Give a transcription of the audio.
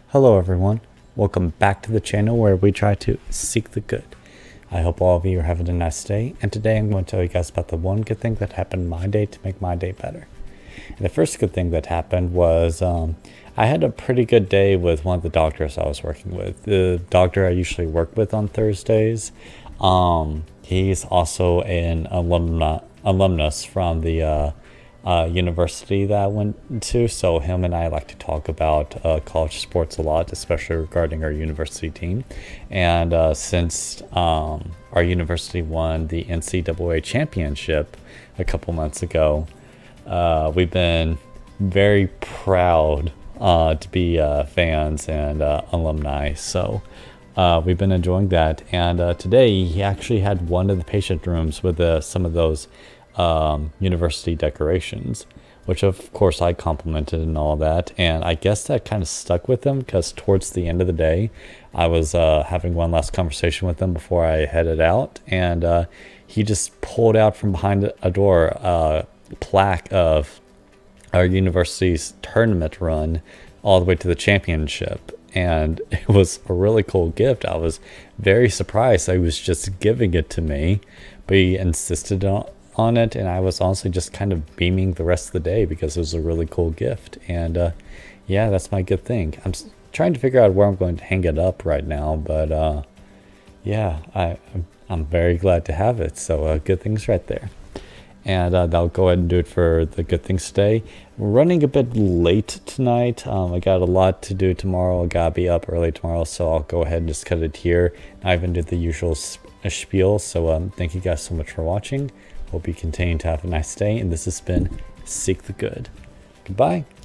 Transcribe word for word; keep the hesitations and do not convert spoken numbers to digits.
Hello everyone, welcome back to the channel where we try to seek the good. I hope all of you are having a nice day, and today I'm going to tell you guys about the one good thing that happened in my day to make my day better. And the first good thing that happened was um, I had a pretty good day with one of the doctors I was working with. The doctor I usually work with on Thursdays, um, he's also an alumna, alumnus from the uh, Uh, university that I went to, so him and I like to talk about uh, college sports a lot, especially regarding our university team. And uh, since um, our university won the N C double A championship a couple months ago, uh, we've been very proud uh, to be uh, fans and uh, alumni. So uh, we've been enjoying that. And uh, today he actually had one of the patient rooms with uh, some of those um university decorations, which of course I complimented and all that, and I guess that kind of stuck with him because towards the end of the day I was uh having one last conversation with him before I headed out, and uh he just pulled out from behind a door uh plaque of our university's tournament run all the way to the championship, and it was a really cool gift. I was very surprised. I was just giving it to me, but he insisted on on it, and I was honestly just kind of beaming the rest of the day because it was a really cool gift. And uh yeah, that's my good thing. I'm s- trying to figure out where I'm going to hang it up right now, but uh yeah, I I'm, I'm very glad to have it. So uh, good things right there. And uh, I'll go ahead and do it for the good things today. We're running a bit late tonight. Um, I got a lot to do tomorrow. I gotta be up early tomorrow, so I'll go ahead and just cut it here. I even did the usual sp- spiel. So um, thank you guys so much for watching. Hope you continue to have a nice day, and this has been Seek the Good. Goodbye.